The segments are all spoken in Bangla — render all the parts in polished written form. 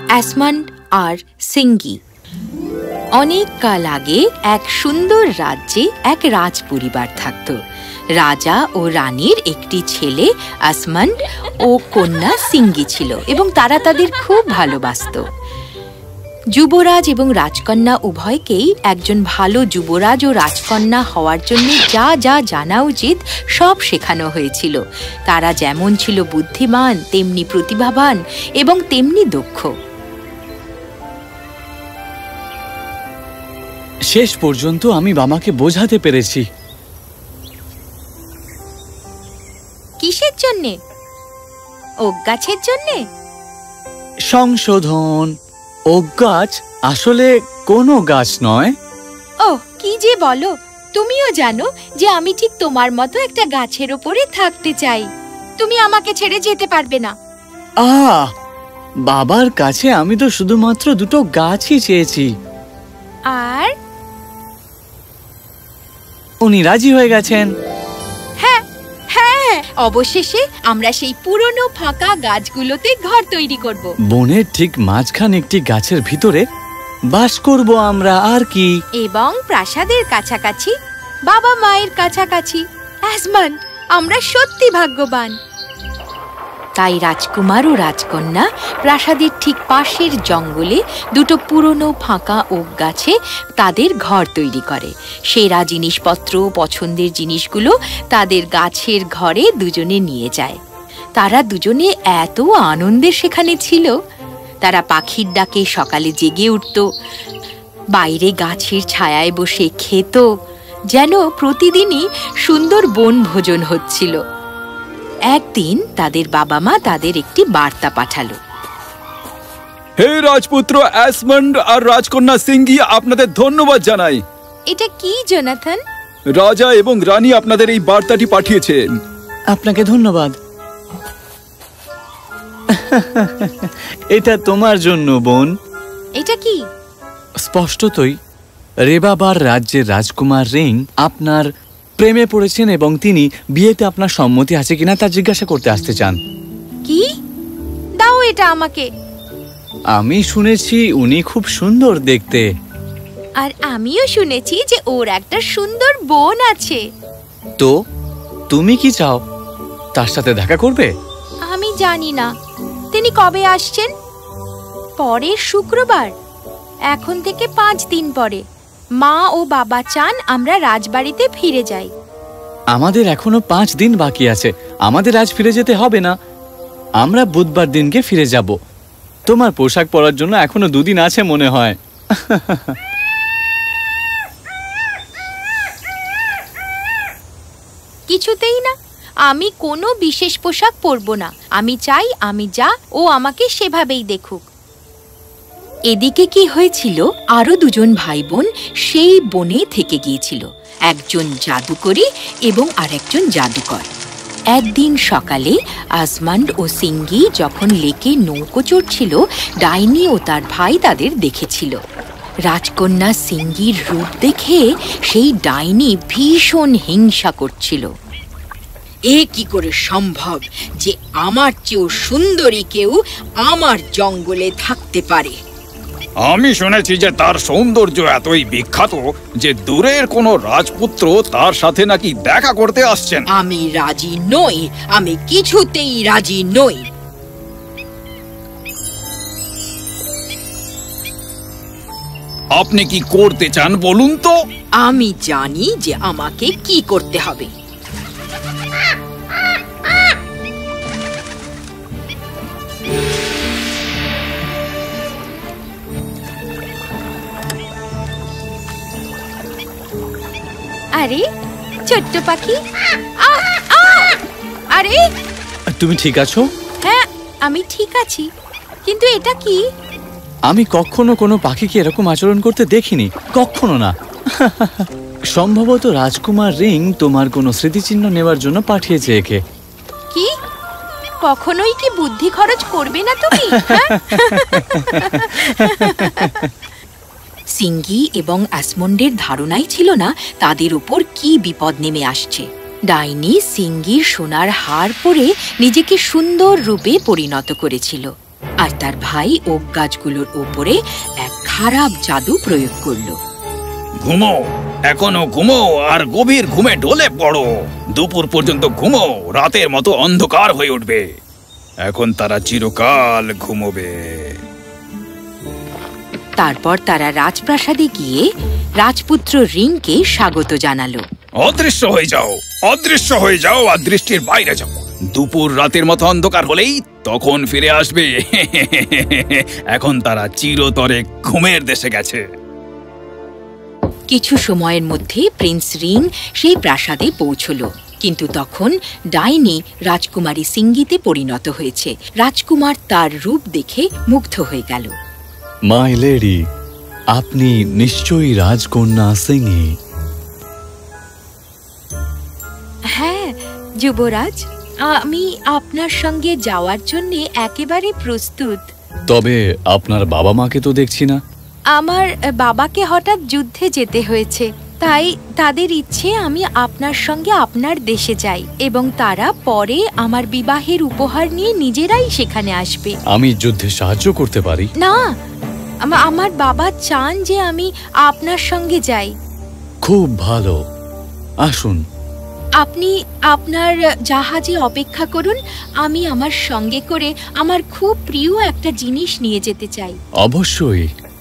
অ্যাসমন্ড আর সিঙ্গি। অনেক কাল আগে এক সুন্দর রাজ্যে এক রাজপরিবার থাকত। রাজা ও রানীর একটি ছেলে অ্যাসমন্ড ও কন্যা সিঙ্গি ছিল এবং তারা তাদের খুব ভালোবাসত। যুবরাজ এবং রাজকন্যা উভয়কেই একজন ভালো যুবরাজ ও রাজকন্যা হওয়ার জন্য যা যা জানা উচিত সব শেখানো হয়েছিল। তারা যেমন ছিল বুদ্ধিমান, তেমনি প্রতিভাবান এবং তেমনি দক্ষ। শেষ পর্যন্ত আমি বাবাকে বোঝাতে পেরেছি। কিসের জন্যে? ওক গাছের জন্যে? সংশোধন। ওক গাছ আসলে কোনো গাছ নয়। ওহ, কি যে বলো! তুমিও জানো যে আমি ঠিক তোমার মতো একটা গাছের ওপরে থাকতে চাই। তুমি আমাকে ছেড়ে যেতে পারবে না। বাবার কাছে আমি তো শুধুমাত্র দুটো গাছই চেয়েছি, আর উনি রাজি হয়ে গেছেন। হ্যাঁ হ্যাঁ, অবশেষে আমরা সেই পুরনো ফাঁকা গাছগুলোতে ঘর তৈরি করব। বনের ঠিক মাঝখানে একটি গাছের ভিতরে বাস করব আমরা, আর কি। এবং প্রাসাদের কাছাকাছি, বাবা মায়ের কাছাকাছি। অ্যাসমন্ড, আমরা সত্যি ভাগ্যবান। তাই রাজকুমার ও রাজকন্যা প্রাসাদের ঠিক পাশের জঙ্গলে দুটো পুরনো ফাঁকা ওক গাছে তাদের ঘর তৈরি করে। সেরা জিনিসপত্র, পছন্দের জিনিসগুলো তাদের গাছের ঘরে দুজনে নিয়ে যায়। তারা দুজনে এত আনন্দের সেখানে ছিল। তারা পাখির ডাকে সকালে জেগে উঠত, বাইরে গাছের ছায়ায় বসে খেত, যেন প্রতিদিনই সুন্দর বনভোজন হচ্ছিল। একদিন তাদের বাবা মা তাদের একটি বার্তা পাঠালো। হে রাজপুত্র অ্যাসমন্ড আর রাজকন্যা সিঙ্গি, আপনাদের ধন্যবাদ জানাই। এটা কি জোনাথন? রাজা এবং রানী আপনাদের এই বার্তাটি পাঠিয়েছেন। আপনাকে ধন্যবাদ। এটা তোমার জন্য, বোন। এটা কি? স্পষ্টতই রেবাবার রাজ্যের রাজকুমার রিং আপনার প্রেমে পড়েছেন এবং তিনি বিয়েতে আপনার সম্মতি আছে কিনা তা জিজ্ঞাসা করতে আসতে চান। কি? দাও এটা আমাকে। আমি শুনেছি উনি খুব সুন্দর দেখতে। আর আমিও শুনেছি যে ওর একটা সুন্দর বোন আছে। তো তুমি কি চাও? তার সাথে দেখা করবে? আমি জানি না তিনি কবে আসছেন। পরের শুক্রবার, এখন থেকে 5 দিন পরে। মা ও বাবা চান আমরা রাজবাড়িতে ফিরে যাই। আমাদের এখনো 5 দিন বাকি আছে। আমাদের আজ ফিরে যেতে হবে না, আমরা বুধবার দিনকে ফিরে যাব। তোমার পোশাক পরার জন্য এখনো 2 দিন আছে মনে হয়। কিছুতেই না, আমি কোনো বিশেষ পোশাক পরব না। আমি চাই আমি যা ও আমাকে সেভাবেই দেখুক। এদিকে কি হয়েছিল, আরো 2জন ভাই বোন সেই বনে থেকে গিয়েছিল, একজন জাদুকরী এবং আরেকজন জাদুকর। একদিন সকালে অ্যাসমন্ড ও সিঙ্গি যখন লেকে নৌকো চড়ছিল, ডাইনি ও তার ভাই তাদের দেখেছিল। রাজকন্যা সিঙ্গির রূপ দেখে সেই ডাইনি ভীষণ হিংসা করছিল। এ কি করে সম্ভব যে আমার চেয়েও সুন্দরী কেউ আমার জঙ্গলে থাকতে পারে? আমি শুনেছি যে তার সৌন্দর্য এতই বিখ্যাত যে দূরের কোনো রাজপুত্র তার সাথে নাকি দেখা করতে আসছেন। আমি রাজি নই, আমি কিছুতেই রাজি নই। আপনি কি করতে চান বলুন তো? আমি জানি যে আমাকে কি করতে হবে। আরে ছোট্ট পাখি, আরে তুমি ঠিক আছো? হ্যাঁ, আমি ঠিক আছি, কিন্তু এটা কি? আমি কখনো কোনো পাখিকে এরকম আচরণ করতে দেখিনি, কখনো না। সম্ভবত রাজকুমার রিং তোমার কোনো স্মৃতিচিহ্ন নেওয়ার জন্য পাঠিয়েছে একে। কি? কখনোই কি বুদ্ধি খরচ করবে না তুমি? সিঙ্গি এবং অ্যাসমন্ডের ধারণাই ছিল না তাদের উপর কি বিপদ নেমে আসছে। ডাইনি সিঙ্গির সোনার হার পরে নিজেকে সুন্দর রূপে পরিণত করেছিল। আর তার ভাই ওক গাছগুলোর ওপরে এক খারাপ জাদু প্রয়োগ করল। ঘুমো, এখনো ঘুমো আর গভীর ঘুমে ঢলে পড়ো। দুপুর পর্যন্ত ঘুমো, রাতের মতো অন্ধকার হয়ে উঠবে। এখন তারা চিরকাল ঘুমোবে। তারপর তারা রাজপ্রাসাদে গিয়ে রাজপুত্র রিংকে স্বাগত জানালো। অদৃশ্য হয়ে যাও, অদৃশ্য হয়ে যাও আর দৃষ্টির বাইরে যাও। দুপুর রাতের মতো অন্ধকার হলেই তখন ফিরে আসবে। এখন তারা চিরতরে ঘুমের দেশে গেছে। কিছু সময়ের মধ্যে প্রিন্স রিং সেই প্রাসাদে পৌঁছল, কিন্তু তখন ডাইনি রাজকুমারী সিঙ্গিতে পরিণত হয়েছে। রাজকুমার তার রূপ দেখে মুগ্ধ হয়ে গেল। মাই লেডি, আপনি নিশ্চয়ই রাজকন্যা সিঙ্গি। হ্যাঁ যুবরাজ, আমি আপনার সঙ্গে যাওয়ার জন্য একেবারে প্রস্তুত। তবে আপনার বাবা মাকে তো দেখছি না। আমার বাবাকে হঠাৎ যুদ্ধে যেতে হয়েছে, তাই তাদের ইচ্ছে আমি আপনার সঙ্গে আপনার দেশে যাই এবং তারা পরে আমার বিবাহের উপহার নিয়ে নিজেরাই সেখানে আসবে। আমি যুদ্ধে সাহায্য করতে পারি না, আমার বাবা চান যে আমি আপনার সঙ্গে যাই। খুব ভালো, আসুন। আপনি আপনার জাহাজে অপেক্ষা করুন, আমি আমার সঙ্গে করে আমার খুব প্রিয় একটা জিনিস নিয়ে যেতে চাই। অবশ্যই।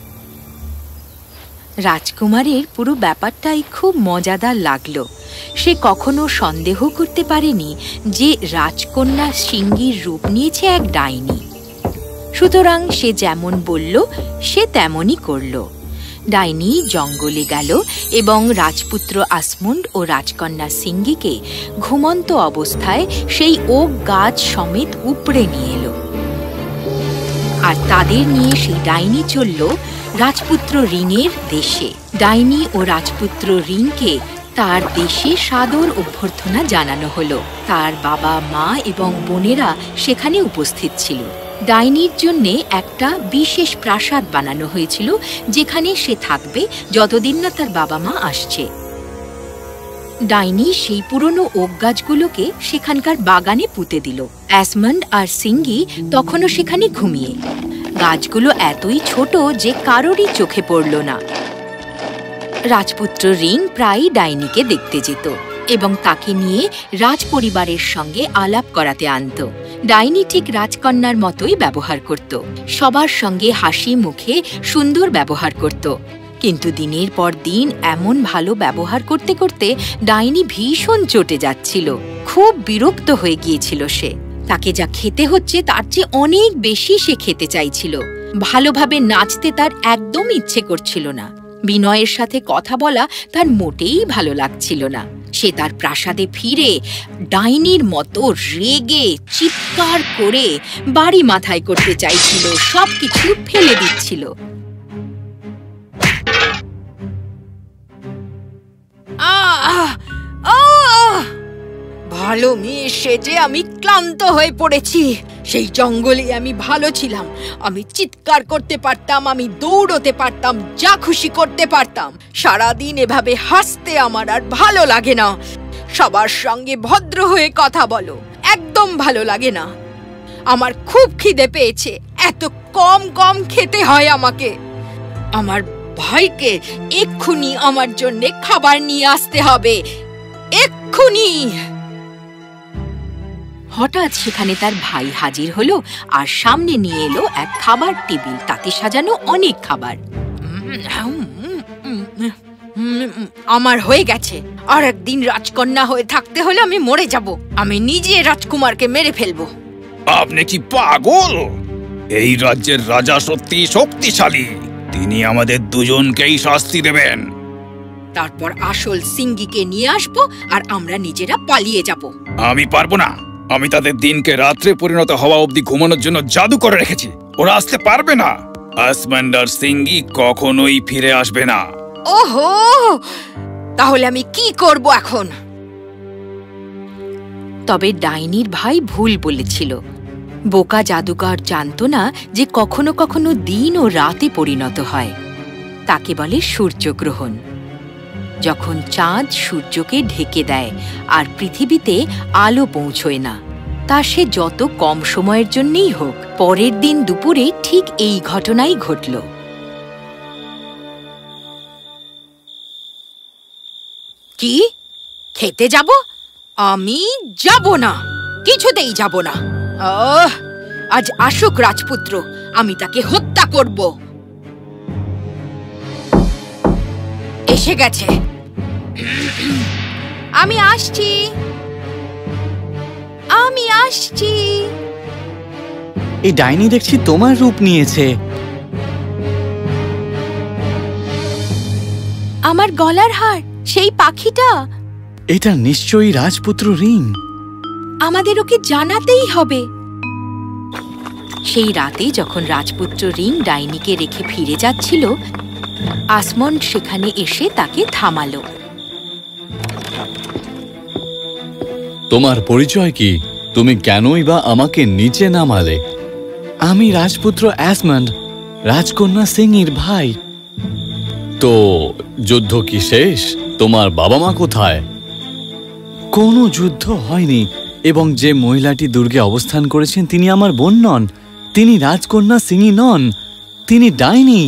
রাজকুমারের পুরো ব্যাপারটাই খুব মজাদার লাগলো। সে কখনো সন্দেহ করতে পারেনি যে রাজকন্যা সিঙ্গির রূপ নিয়েছে এক ডাইনি। সুতরাং সে যেমন বলল সে তেমনই করল। ডাইনি জঙ্গলে গেল এবং রাজপুত্র আসমুন্ড ও রাজকন্যা সিঙ্গিকে ঘুমন্ত অবস্থায় সেই ওক গাছ সমেত উপড়ে নিয়ে এলো। আর তাদের নিয়ে সেই ডাইনি চলল রাজপুত্র রিংয়ের দেশে। ডাইনি ও রাজপুত্র রিংকে তার দেশে সাদর অভ্যর্থনা জানানো হলো। তার বাবা মা এবং বোনেরা সেখানে উপস্থিত ছিল। ডাইনির জন্যে একটা বিশেষ প্রাসাদ বানানো হয়েছিল, যেখানে সে থাকবে যতদিন না তার বাবা মা আসছে। ডাইনি সেই পুরনো ওক গাছগুলোকে সেখানকার বাগানে পুঁতে দিল। অ্যাসমন্ড আর সিঙ্গি তখনও সেখানে ঘুমিয়ে। গাছগুলো এতই ছোট যে কারোরই চোখে পড়ল না। রাজপুত্র রিং প্রায়ই ডাইনিকে দেখতে যেত এবং তাকে নিয়ে রাজপরিবারের সঙ্গে আলাপ করাতে আনত। ডাইনি ঠিক রাজকন্যার মতোই ব্যবহার করত, সবার সঙ্গে হাসি মুখে সুন্দর ব্যবহার করত। কিন্তু দিনের পর দিন এমন ভালো ব্যবহার করতে করতে ডাইনি ভীষণ চটে যাচ্ছিল। খুব বিরক্ত হয়ে গিয়েছিল সে। তাকে যা খেতে হচ্ছে তার চেয়ে অনেক বেশি সে খেতে চাইছিল। ভালোভাবে নাচতে তার একদম ইচ্ছে করছিল না। বিনয়ের সাথে কথা বলা তার মোটেই ভালো লাগছিল না। সে তার প্রাসাদে ফিরে ডাইনির মতো রেগে চিৎকার করে বাড়ি মাথায় করতে চাইছিল, সবকিছু ফেলে দিচ্ছিল। ভালো মেয়ে সেজে আমি ক্লান্ত হয়ে পড়েছি। সেই জঙ্গলে আমি ভালো ছিলাম, আমি চিৎকার করতে পারতাম, আমি দৌড়তে পারতাম, যা খুশি করতে পারতাম। সারাদিন এভাবে হাসতে আমার আর ভালো লাগে না। সবার সঙ্গে ভদ্র হয়ে কথা বলো, একদম ভালো লাগে না। আমার খুব খিদে পেয়েছে, এত কম কম খেতে হয় আমাকে। আমার ভাইকে এক্ষুনি আমার জন্য খাবার নিয়ে আসতে হবে, এক্ষুনি। হঠাৎ সেখানে তার ভাই হাজির হলো আর সামনে নিয়ে এলো এক খাবার টেবিল, তাতে সাজানো অনেক খাবার। আমার হয়ে গেছে। আর একদিন রাজকন্যা হয়ে থাকতে হলে আমি মরে যাব। আমি নিজে রাজকুমারকে মেরে ফেলবো। আপনি কি পাগল? এই রাজ্যের রাজা সত্যি শক্তিশালী, তিনি আমাদের দুজনকেই শাস্তি দেবেন। তারপর আসল সিঙ্গিকে নিয়ে আসবো আর আমরা নিজেরা পালিয়ে যাব। আমি পারবো না। আমি তাদের দিনকে রাত্রে পরিণত হওয়া অবধি ঘুমানোর জন্য জাদু করে রেখেছি। ওরা আসতে পারবে না। আসমন্ড আর সিঙ্গি কখনোই ফিরে আসবে না। ওহো, তাহলে আমি কি করব এখন? তবে ডাইনির ভাই ভুল বলেছিল। বোকা জাদুকর জানত না যে কখনো কখনো দিন ও রাতে পরিণত হয়। তাকে বলে সূর্যগ্রহণ, যখন চাঁদ সূর্যকে ঢেকে দেয় আর পৃথিবীতে আলো পৌঁছয় না। তা সে যত কম সময়ের জন্যই হোক। পরের দিন দুপুরে ঠিক এই ঘটনাই ঘটল। কি খেতে যাব? আমি যাব না, কিছুতেই যাব না। আজ আসুক রাজপুত্র, আমি তাকে হত্যা করব। এসে গেছে। আমি আসছি, আমি আসছি। এই ডাইনি দেখছি তোমার রূপ নিয়েছে। আমার গলার হার, সেই পাখিটা। এটা নিশ্চয়ই রাজপুত্র রিং। আমাদের ওকে জানাতেই হবে। সেই রাতে যখন রাজপুত্র রিং ডাইনিকে রেখে ফিরে যাচ্ছিল, আসমন্ড সেখানে এসে তাকে থামালো। তোমার পরিচয় কি? তুমি কেনই বা আমাকে নিচে নামালে? আমি রাজপুত্র অ্যাসমন্ড, রাজকন্যা সিংহির ভাই। তো যুদ্ধ কি শেষ? তোমার বাবা মা কোথায়? কোনো যুদ্ধ হয়নি, এবং যে মহিলাটি দুর্গে অবস্থান করেছেন তিনি আমার বোন নন। তিনি রাজকন্যা সিংহি নন, তিনি ডাইনি।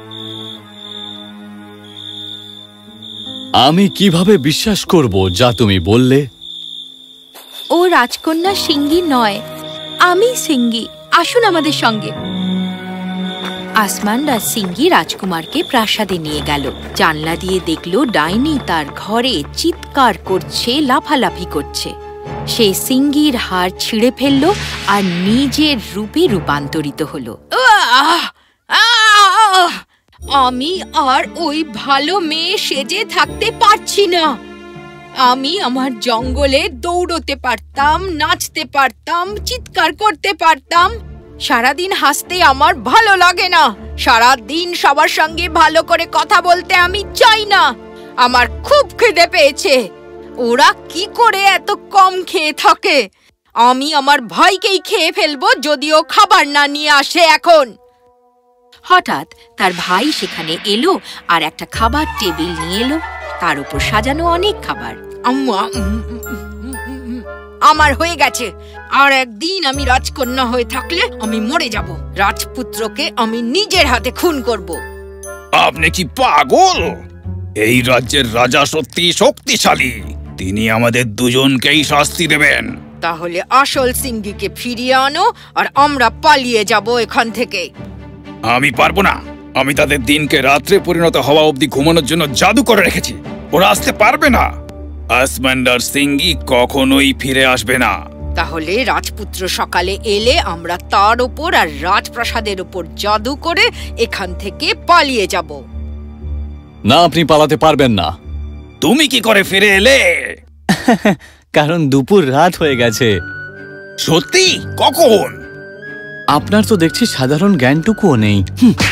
আমি কিভাবে বিশ্বাস করব যা তুমি বললে? ও রাজকন্যা সিংহি নয়, আমি সিংহি। আসুন আমাদের সঙ্গে। আসমান্ড আর সিংহি রাজকুমারকে প্রাসাদে নিয়ে গেল। জানলা দিয়ে দেখল ডাইনি তার ঘরে চিৎকার করছে, লাফালাফি করছে। সে সিংহির হাড় ছিঁড়ে ফেলল আর নিজের রূপে রূপান্তরিত হলো। আমি আর ওই ভালো মেয়ে সেজে থাকতে পারছি না। আমি আমার জঙ্গলে দৌড়তে পারতাম, নাচতে পারতাম, চিৎকার করতে পারতাম। সারাদিন হাসতে আমার ভালো লাগে না। সারাদিন সবার সঙ্গে ভালো করে কথা বলতে আমি চাই না। আমার খুব খিদে পেয়েছে। ওরা কি করে এত কম খেয়ে থাকে? আমি আমার ভাইকেই খেয়ে ফেলবো যদিও খাবার না নিয়ে আসে এখন। হঠাৎ তার ভাই সেখানে এলো আর একটা খাবার টেবিল নিয়ে এলো। তার উপর সাজানো অনেক খাবার। আমার হয়ে গেছে। আর একদিন আমি রাজকন্যা হয়ে থাকলে আমি মরে যাব। রাজপুত্রকে আমি নিজের হাতে খুন করব। আপনি কি পাগল? এই রাজ্যের রাজা সত্যি শক্তিশালী। তিনি আমাদের দুজনকেই শাস্তি দেবেন। তাহলে আসল সিংহিকে ফিরিয়ে আনো আর আমরা পালিয়ে যাব এখান থেকে। আমি পারবো না। আমি তাদের দিনকে রাত্রে পরিণত হওয়া অবধি ঘুমানোর জন্য জাদু করে রেখেছি। ওরা আসতে পারবে না। আসমান্ড আর সিংহি কখনোই ফিরে আসবে না। তাহলে রাজপুত্র সকালে এলে আমরা তার উপর আর রাজপ্রাসাদের উপর জাদু করে এখান থেকে পালিয়ে যাব। না, আপনি পালাতে পারবেন না। তুমি কি করে ফিরে এলে? কারণ দুপুর রাত হয়ে গেছে। সত্যি? কখন? আপনার তো দেখছি সাধারণ জ্ঞানটুকুও নেই।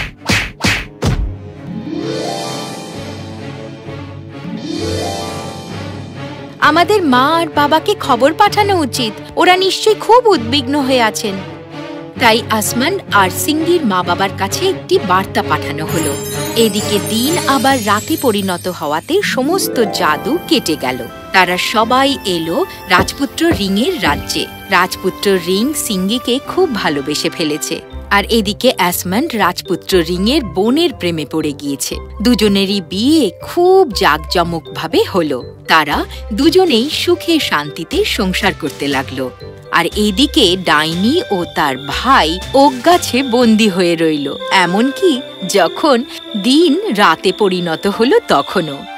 আমাদের মা আর বাবাকে খবর পাঠানো উচিত। ওরা নিশ্চয়ই খুব উদ্বিগ্ন হয়ে আছেন। তাই আসমান্ড আর সিংহির মা বাবার কাছে একটি বার্তা পাঠানো হলো। এদিকে দিন আবার রাতে পরিণত হওয়াতে সমস্ত জাদু কেটে গেল। তারা সবাই এলো রাজপুত্র রিংয়ের রাজ্যে। রাজপুত্র রিং সিংহিকে খুব ভালোবেসে ফেলেছে। আর এদিকে আসমান্ড রাজপুত্র রিংয়ের বোনের প্রেমে পড়ে গিয়েছে। দুজনেরই বিয়ে খুব জাঁকজমকভাবে হলো। তারা দুজনেই সুখে শান্তিতে সংসার করতে লাগলো। আর এদিকে ডাইনি ও তার ভাই ওক গাছে বন্দী হয়ে রইল। এমনকি যখন দিন রাতে পরিণত হলো তখনও।